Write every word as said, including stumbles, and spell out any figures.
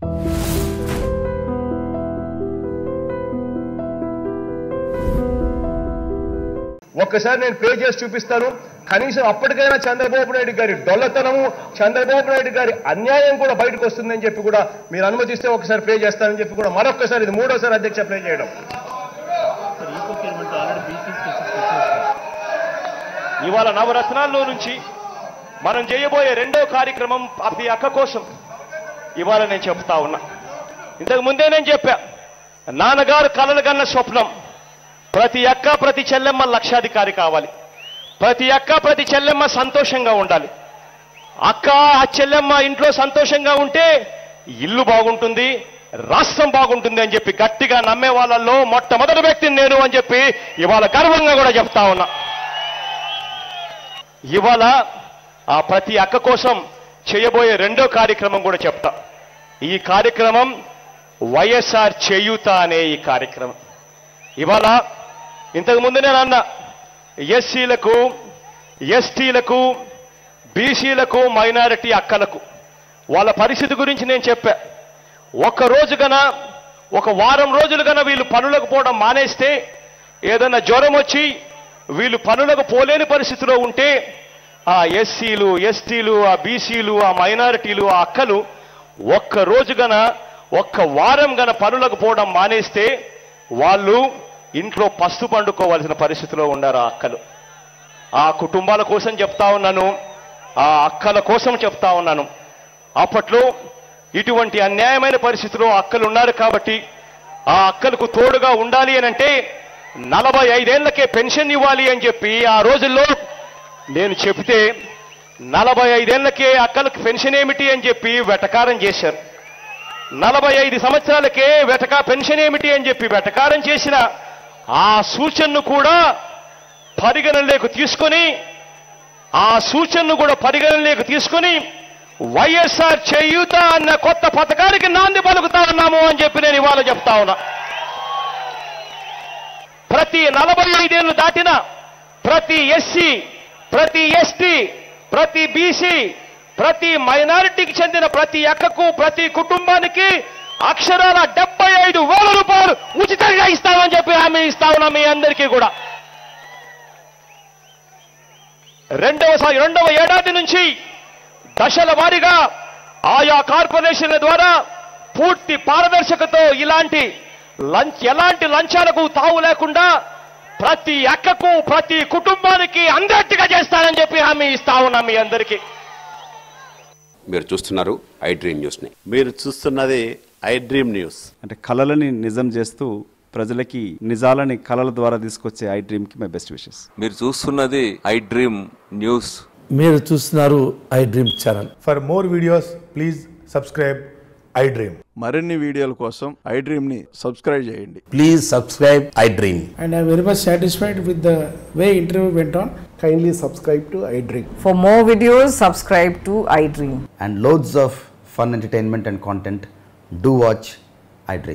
ఒక్కసారి నేను ప్లే చేసి చూపిస్తాను. కనీసం అప్పటికైనా చంద్రబాబు నాయుడు గారి డొల్లతనము, చంద్రబాబు నాయుడు గారి అన్యాయం కూడా బయటకు వస్తుందని చెప్పి కూడా మీరు అనుమతిస్తే ఒకసారి ప్లే చేస్తానని చెప్పి కూడా మరొకసారి, ఇది మూడోసారి అధ్యక్ష ప్లే చేయడం. ఇవాళ నవరత్నాల్లో నుంచి మనం చేయబోయే రెండో కార్యక్రమం ప్రతి అక్క కోసం ఇవాళ నేను చెప్తా ఉన్నా. ఇంతకు ముందే నేను చెప్పా, నాన్నగారు కలలు కన్న స్వప్నం ప్రతి అక్క ప్రతి చెల్లెమ్మ లక్షాధికారి కావాలి, ప్రతి అక్క ప్రతి చెల్లెమ్మ సంతోషంగా ఉండాలి. అక్క ఆ చెల్లెమ్మ ఇంట్లో సంతోషంగా ఉంటే ఇల్లు బాగుంటుంది, రాష్ట్రం బాగుంటుంది అని చెప్పి గట్టిగా నమ్మే వాళ్ళల్లో మొట్టమొదటి వ్యక్తిని నేను అని చెప్పి ఇవాళ గర్వంగా కూడా చెప్తా ఉన్నా. ఇవాళ ఆ ప్రతి అక్క కోసం చేయబోయే రెండో కార్యక్రమం కూడా చెప్తా. ఈ కార్యక్రమం వైఎస్ఆర్ చేయూత అనే ఈ కార్యక్రమం. ఇవాళ ఇంతకు ముందు నేను అన్నా, ఎస్సీలకు, ఎస్టీలకు, బీసీలకు, మైనారిటీ అక్కలకు వాళ్ళ పరిస్థితి గురించి నేను చెప్పా. ఒక్క రోజు గన ఒక వారం రోజులు గన వీళ్ళు పనులకు పోవడం మానేస్తే, ఏదైనా జ్వరం వచ్చి వీళ్ళు పనులకు పోలేని పరిస్థితిలో ఉంటే ఆ ఎస్సీలు, ఎస్టీలు, ఆ బీసీలు, ఆ మైనారిటీలు, ఆ అక్కలు ఒక్క రోజు గన ఒక్క వారం గన పనులకు పోవడం మానేస్తే వాళ్ళు ఇంట్లో పస్తు పండుకోవాల్సిన పరిస్థితిలో ఉన్నారు ఆ అక్కలు. ఆ కుటుంబాల కోసం చెప్తా ఉన్నాను, ఆ అక్కల కోసం చెప్తా ఉన్నాను. అప్పట్లో ఇటువంటి అన్యాయమైన పరిస్థితిలో అక్కలు ఉన్నారు కాబట్టి ఆ అక్కలకు తోడుగా ఉండాలి అని అంటే నలభై ఐదేళ్లకే పెన్షన్ ఇవ్వాలి అని చెప్పి ఆ రోజుల్లో నేను చెబితే, నలభై ఐదేళ్లకే అక్కలకు పెన్షన్ ఏమిటి అని చెప్పి వెటకారం చేశారు. నలభై ఐదు సంవత్సరాలకే వెటకా పెన్షన్ ఏమిటి అని చెప్పి వెటకారం చేసిన ఆ సూచనను కూడా పరిగణనలోకి తీసుకొని ఆ సూచనను కూడా పరిగణనలోకి తీసుకొని వైఎస్ఆర్ చేయూత అన్న కొత్త పథకానికి నాంది పలుకుతా ఉన్నాము అని చెప్పి నేను ఇవాళ చెప్తా ఉన్నా. ప్రతి నలభై ఐదేళ్లు దాటిన ప్రతి ఎస్సీ, ప్రతి ఎస్టీ, ప్రతి బీసీ, ప్రతి మైనారిటీకి చెందిన ప్రతి అక్కకు, ప్రతి కుటుంబానికి అక్షరాల డెబ్బై ఐదు వేల రూపాయలు ఉచితంగా ఇస్తామని చెప్పి హామీ ఇస్తా ఉన్నా మీ అందరికీ కూడా. రెండవసారి రెండవ ఏడాది నుంచి దశల వారీగా ఆయా కార్పొరేషన్ల ద్వారా పూర్తి పారదర్శకతో ఇలాంటి లంచ్ ఎలాంటి లంచాలకు తావు లేకుండా ప్రతి అక్కకు, ప్రతి కుటుంబానికి అందరిగా చేస్తానని చెప్పి హామీ ఇస్తా ఉన్నా మీ అందరికీ. మీరు చూస్తున్నారు ఐ డ్రీమ్ న్యూస్ ని. మీరు చూస్తున్నది ఐ డ్రీమ్ న్యూస్. అంటే కళలని నిజం చేస్తూ ప్రజలకి నిజాలని కళల ద్వారా తీసుకొచ్చే ఐ డ్రీమ్ కి మై బెస్ట్ విషెస్. మీరు చూస్తున్నది ఐ డ్రీమ్ న్యూస్. మీరు చూస్తున్నారు I dream channel. For more videos please subscribe I dream. మరిన్ని వీడియోల కోసం ఐ డ్రీమ్ ని సబ్స్క్రైబ్ చేయండి. Please subscribe I dream. And I am very much satisfied with the way interview went on. Kindly subscribe to I Dream. For more videos, subscribe to I Dream. And loads of fun entertainment and content. Do watch I Dream.